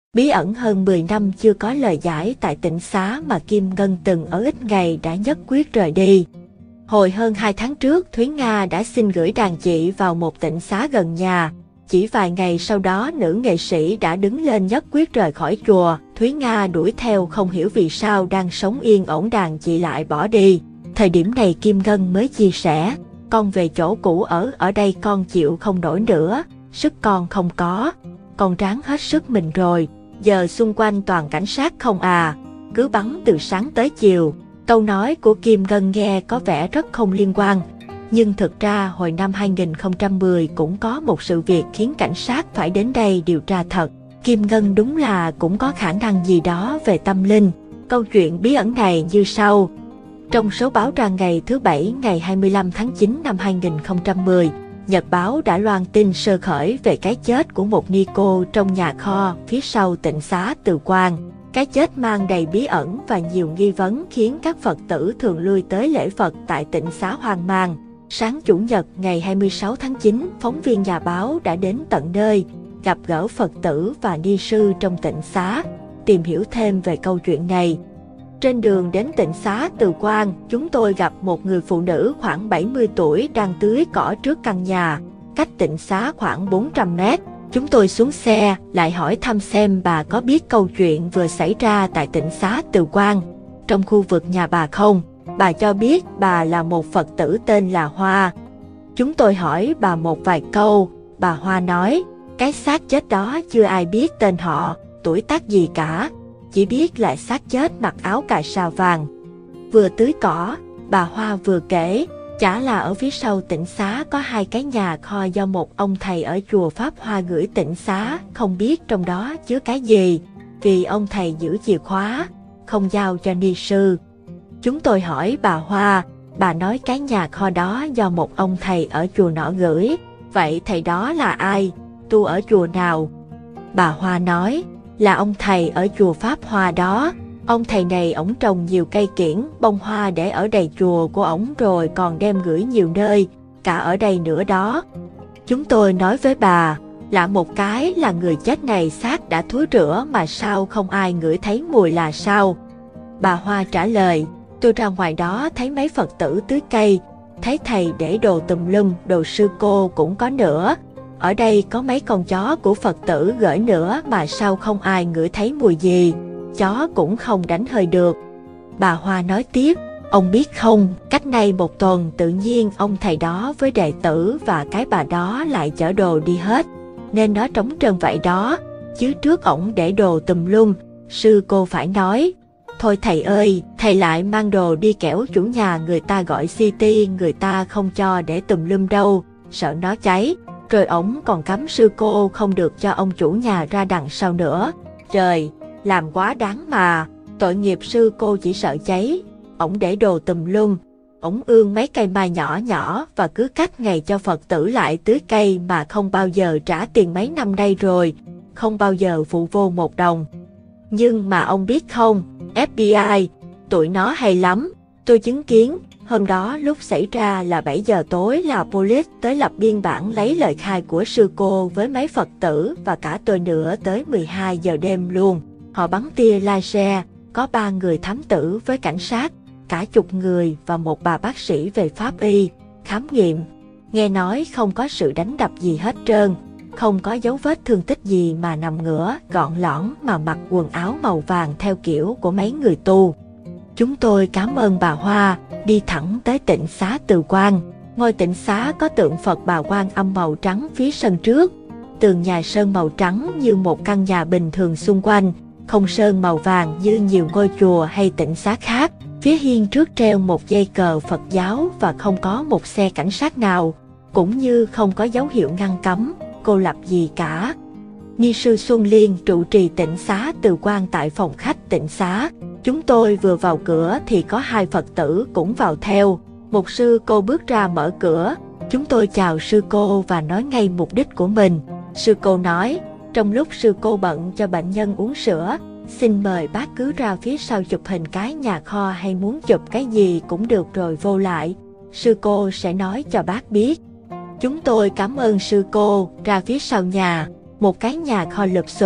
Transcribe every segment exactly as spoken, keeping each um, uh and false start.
Bí ẩn hơn mười năm chưa có lời giải tại Tịnh Xá mà Kim Ngân từng ở ít ngày đã nhất quyết rời đi. Hồi hơn hai tháng trước, Thúy Nga đã xin gửi đàn chị vào một tịnh xá gần nhà. Chỉ vài ngày sau đó, nữ nghệ sĩ đã đứng lên nhất quyết rời khỏi chùa. Thúy Nga đuổi theo không hiểu vì sao đang sống yên ổn đàn chị lại bỏ đi. Thời điểm này Kim Ngân mới chia sẻ, con về chỗ cũ ở, ở đây con chịu không nổi nữa, sức con không có. Con ráng hết sức mình rồi, giờ xung quanh toàn cảnh sát không à, cứ bắn từ sáng tới chiều. Câu nói của Kim Ngân nghe có vẻ rất không liên quan, nhưng thực ra hồi năm hai nghìn không trăm mười cũng có một sự việc khiến cảnh sát phải đến đây điều tra thật. Kim Ngân đúng là cũng có khả năng gì đó về tâm linh. Câu chuyện bí ẩn này như sau. Trong số báo ra ngày thứ Bảy ngày hai mươi lăm tháng chín năm hai nghìn không trăm mười, Nhật báo đã loan tin sơ khởi về cái chết của một ni cô trong nhà kho phía sau tịnh xá Từ Quang. Cái chết mang đầy bí ẩn và nhiều nghi vấn khiến các Phật tử thường lui tới lễ Phật tại tịnh xá hoang mang. Sáng Chủ nhật ngày hai mươi sáu tháng chín, phóng viên nhà báo đã đến tận nơi, gặp gỡ Phật tử và ni sư trong tịnh xá, tìm hiểu thêm về câu chuyện này. Trên đường đến tịnh xá Từ Quang, chúng tôi gặp một người phụ nữ khoảng bảy mươi tuổi đang tưới cỏ trước căn nhà, cách tịnh xá khoảng bốn trăm mét. Chúng tôi xuống xe, lại hỏi thăm xem bà có biết câu chuyện vừa xảy ra tại tịnh xá Từ Quang, trong khu vực nhà bà không. Bà cho biết bà là một Phật tử tên là Hoa. Chúng tôi hỏi bà một vài câu, bà Hoa nói, cái xác chết đó chưa ai biết tên họ, tuổi tác gì cả, chỉ biết là xác chết mặc áo cà sa vàng. Vừa tưới cỏ, bà Hoa vừa kể, chả là ở phía sau tịnh xá có hai cái nhà kho do một ông thầy ở chùa Pháp Hoa gửi tịnh xá, không biết trong đó chứa cái gì, vì ông thầy giữ chìa khóa, không giao cho ni sư. Chúng tôi hỏi bà Hoa, bà nói cái nhà kho đó do một ông thầy ở chùa nọ gửi, vậy thầy đó là ai, tu ở chùa nào? Bà Hoa nói, là ông thầy ở chùa Pháp Hoa đó. Ông thầy này ổng trồng nhiều cây kiểng, bông hoa để ở đầy chùa của ổng rồi còn đem gửi nhiều nơi, cả ở đây nữa đó. Chúng tôi nói với bà, lạ một cái là người chết này xác đã thối rữa mà sao không ai ngửi thấy mùi là sao? Bà Hoa trả lời, tôi ra ngoài đó thấy mấy Phật tử tưới cây, thấy thầy để đồ tùm lum, đồ sư cô cũng có nữa. Ở đây có mấy con chó của Phật tử gửi nữa mà sao không ai ngửi thấy mùi gì, chó cũng không đánh hơi được. Bà Hoa nói tiếp, ông biết không, cách đây một tuần tự nhiên ông thầy đó với đệ tử và cái bà đó lại chở đồ đi hết, nên nó trống trơn vậy đó, chứ trước ổng để đồ tùm lum. Sư cô phải nói, thôi thầy ơi, thầy lại mang đồ đi kẻo chủ nhà người ta gọi xê tê, người ta không cho để tùm lum đâu, sợ nó cháy. Rồi ổng còn cấm sư cô không được cho ông chủ nhà ra đằng sau nữa. Trời, làm quá đáng mà, tội nghiệp sư cô chỉ sợ cháy. Ổng để đồ tùm lum, ổng ương mấy cây mai nhỏ nhỏ và cứ cách ngày cho Phật tử lại tưới cây mà không bao giờ trả tiền mấy năm nay rồi, không bao giờ phụ vô một đồng. Nhưng mà ông biết không, ép bê i, tụi nó hay lắm, tôi chứng kiến. Hôm đó lúc xảy ra là bảy giờ tối là police tới lập biên bản lấy lời khai của sư cô với mấy Phật tử và cả tôi nữa tới mười hai giờ đêm luôn. Họ bắn tia laser, có ba người thám tử với cảnh sát, cả chục người và một bà bác sĩ về pháp y, khám nghiệm. Nghe nói không có sự đánh đập gì hết trơn, không có dấu vết thương tích gì mà nằm ngửa, gọn lõn mà mặc quần áo màu vàng theo kiểu của mấy người tu. Chúng tôi cảm ơn bà Hoa, đi thẳng tới tịnh xá Từ Quang. Ngôi tịnh xá có tượng Phật Bà Quan Âm màu trắng phía sân trước. Tường nhà sơn màu trắng như một căn nhà bình thường xung quanh, không sơn màu vàng như nhiều ngôi chùa hay tịnh xá khác. Phía hiên trước treo một dây cờ Phật giáo và không có một xe cảnh sát nào, cũng như không có dấu hiệu ngăn cấm, cô lập gì cả. Ni sư Xuân Liên trụ trì tịnh xá Từ Quang tại phòng khách tịnh xá. Chúng tôi vừa vào cửa thì có hai Phật tử cũng vào theo. Một sư cô bước ra mở cửa. Chúng tôi chào sư cô và nói ngay mục đích của mình. Sư cô nói, trong lúc sư cô bận cho bệnh nhân uống sữa, xin mời bác cứ ra phía sau chụp hình cái nhà kho hay muốn chụp cái gì cũng được rồi vô lại. Sư cô sẽ nói cho bác biết. Chúng tôi cảm ơn sư cô, ra phía sau nhà. Một cái nhà kho lụp xụp,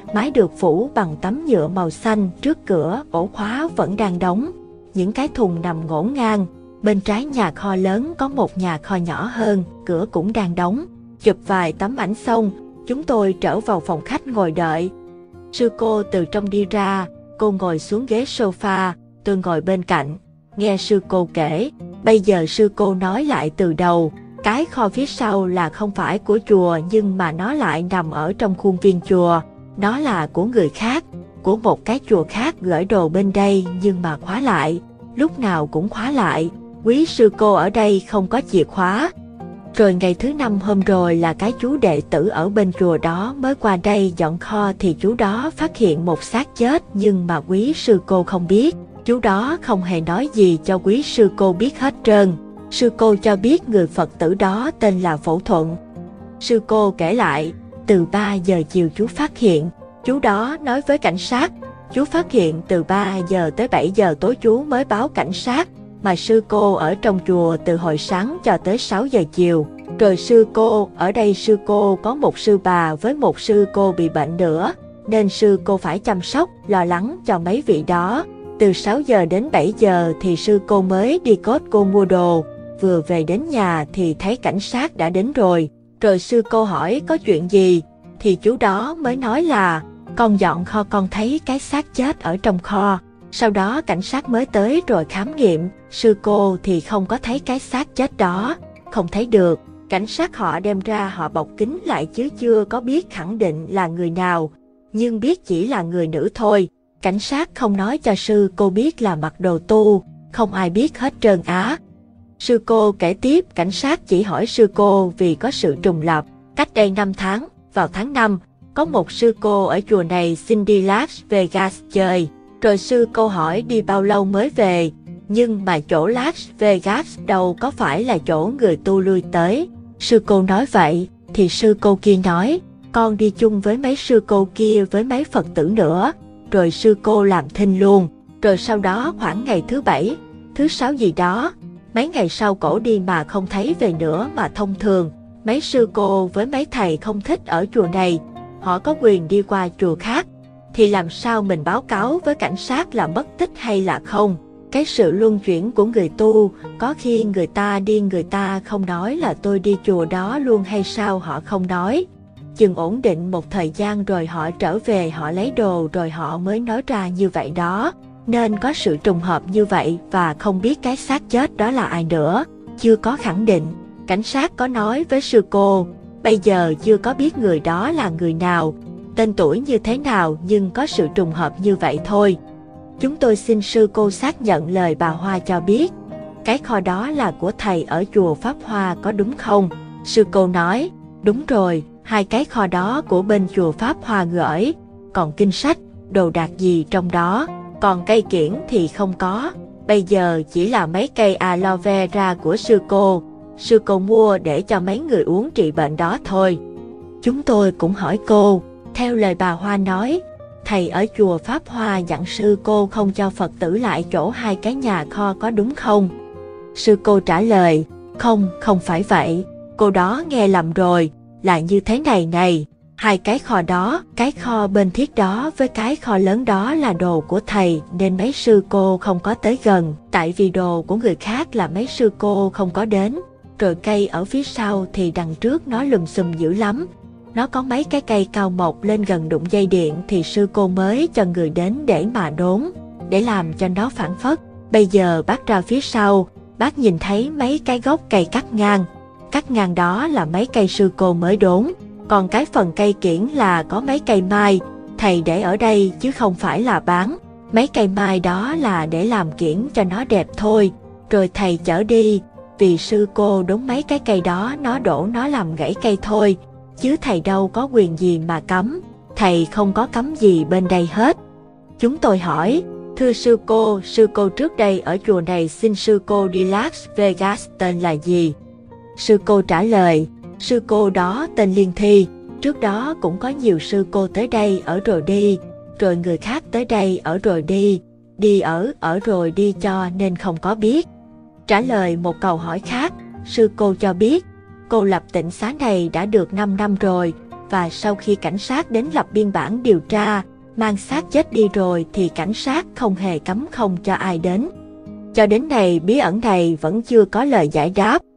Mái được phủ bằng tấm nhựa màu xanh, trước cửa ổ khóa vẫn đang đóng. Những cái thùng nằm ngổn ngang. Bên trái nhà kho lớn có một nhà kho nhỏ hơn, cửa cũng đang đóng. Chụp vài tấm ảnh xong, chúng tôi trở vào phòng khách ngồi đợi. Sư cô từ trong đi ra, cô ngồi xuống ghế sofa, tôi ngồi bên cạnh. Nghe sư cô kể, bây giờ sư cô nói lại từ đầu. Cái kho phía sau là không phải của chùa nhưng mà nó lại nằm ở trong khuôn viên chùa. Nó là của người khác, của một cái chùa khác gửi đồ bên đây nhưng mà khóa lại. Lúc nào cũng khóa lại, quý sư cô ở đây không có chìa khóa. Rồi ngày thứ năm hôm rồi là cái chú đệ tử ở bên chùa đó mới qua đây dọn kho thì chú đó phát hiện một xác chết nhưng mà quý sư cô không biết. Chú đó không hề nói gì cho quý sư cô biết hết trơn. Sư cô cho biết người Phật tử đó tên là Phổ Thuận. Sư cô kể lại, từ ba giờ chiều chú phát hiện, chú đó nói với cảnh sát, chú phát hiện từ ba giờ tới bảy giờ tối chú mới báo cảnh sát, mà sư cô ở trong chùa từ hồi sáng cho tới sáu giờ chiều. Rồi sư cô, ở đây sư cô có một sư bà với một sư cô bị bệnh nữa, nên sư cô phải chăm sóc, lo lắng cho mấy vị đó. Từ sáu giờ đến bảy giờ thì sư cô mới đi Costco mua đồ, vừa về đến nhà thì thấy cảnh sát đã đến rồi. Rồi sư cô hỏi có chuyện gì, thì chú đó mới nói là, con dọn kho con thấy cái xác chết ở trong kho. Sau đó cảnh sát mới tới rồi khám nghiệm, sư cô thì không có thấy cái xác chết đó, không thấy được. Cảnh sát họ đem ra họ bọc kín lại chứ chưa có biết khẳng định là người nào, nhưng biết chỉ là người nữ thôi. Cảnh sát không nói cho sư cô biết là mặc đồ tu, không ai biết hết trơn á. Sư cô kể tiếp, cảnh sát chỉ hỏi sư cô vì có sự trùng lập. Cách đây năm tháng, vào tháng năm, có một sư cô ở chùa này xin đi Las Vegas chơi. Rồi sư cô hỏi đi bao lâu mới về, nhưng mà chỗ Las Vegas đâu có phải là chỗ người tu lui tới. Sư cô nói vậy, thì sư cô kia nói, con đi chung với mấy sư cô kia với mấy Phật tử nữa. Rồi sư cô làm thinh luôn. Rồi sau đó khoảng ngày thứ bảy, thứ sáu gì đó, mấy ngày sau cổ đi mà không thấy về nữa. Mà thông thường, mấy sư cô với mấy thầy không thích ở chùa này, họ có quyền đi qua chùa khác. Thì làm sao mình báo cáo với cảnh sát là mất tích hay là không? Cái sự luân chuyển của người tu, có khi người ta đi người ta không nói là tôi đi chùa đó luôn hay sao họ không nói. Chừng ổn định một thời gian rồi họ trở về họ lấy đồ rồi họ mới nói ra như vậy đó. Nên có sự trùng hợp như vậy và không biết cái xác chết đó là ai nữa, chưa có khẳng định. Cảnh sát có nói với sư cô, bây giờ chưa có biết người đó là người nào, tên tuổi như thế nào nhưng có sự trùng hợp như vậy thôi. Chúng tôi xin sư cô xác nhận lời bà Hoa cho biết, cái kho đó là của thầy ở chùa Pháp Hoa có đúng không? Sư cô nói, đúng rồi, hai cái kho đó của bên chùa Pháp Hoa gửi, còn kinh sách, đồ đạc gì trong đó, còn cây kiển thì không có. Bây giờ chỉ là mấy cây aloe vera của sư cô, sư cô mua để cho mấy người uống trị bệnh đó thôi. Chúng tôi cũng hỏi cô, theo lời bà Hoa nói, thầy ở chùa Pháp Hoa dặn sư cô không cho Phật tử lại chỗ hai cái nhà kho có đúng không? Sư cô trả lời, không, không phải vậy, cô đó nghe lầm rồi, là như thế này này. Hai cái kho đó, cái kho bên thiết đó với cái kho lớn đó là đồ của thầy nên mấy sư cô không có tới gần, tại vì đồ của người khác là mấy sư cô không có đến. Rồi cây ở phía sau thì đằng trước nó lùm xùm dữ lắm. Nó có mấy cái cây cao mọc lên gần đụng dây điện thì sư cô mới cho người đến để mà đốn, để làm cho nó phản phất. Bây giờ bác ra phía sau, bác nhìn thấy mấy cái gốc cây cắt ngang. Cắt ngang đó là mấy cây sư cô mới đốn. Còn cái phần cây kiển là có mấy cây mai, thầy để ở đây chứ không phải là bán. Mấy cây mai đó là để làm kiển cho nó đẹp thôi, rồi thầy chở đi, vì sư cô đốn mấy cái cây đó nó đổ nó làm gãy cây thôi, chứ thầy đâu có quyền gì mà cấm, thầy không có cấm gì bên đây hết. Chúng tôi hỏi, thưa sư cô, sư cô trước đây ở chùa này xin sư cô đi Las Vegas tên là gì? Sư cô trả lời, sư cô đó tên Liên Thi, trước đó cũng có nhiều sư cô tới đây ở rồi đi, rồi người khác tới đây ở rồi đi, đi ở, ở rồi đi cho nên không có biết. Trả lời một câu hỏi khác, sư cô cho biết, cô lập tịnh xá này đã được năm năm rồi, và sau khi cảnh sát đến lập biên bản điều tra, mang xác chết đi rồi thì cảnh sát không hề cấm không cho ai đến. Cho đến nay bí ẩn này vẫn chưa có lời giải đáp.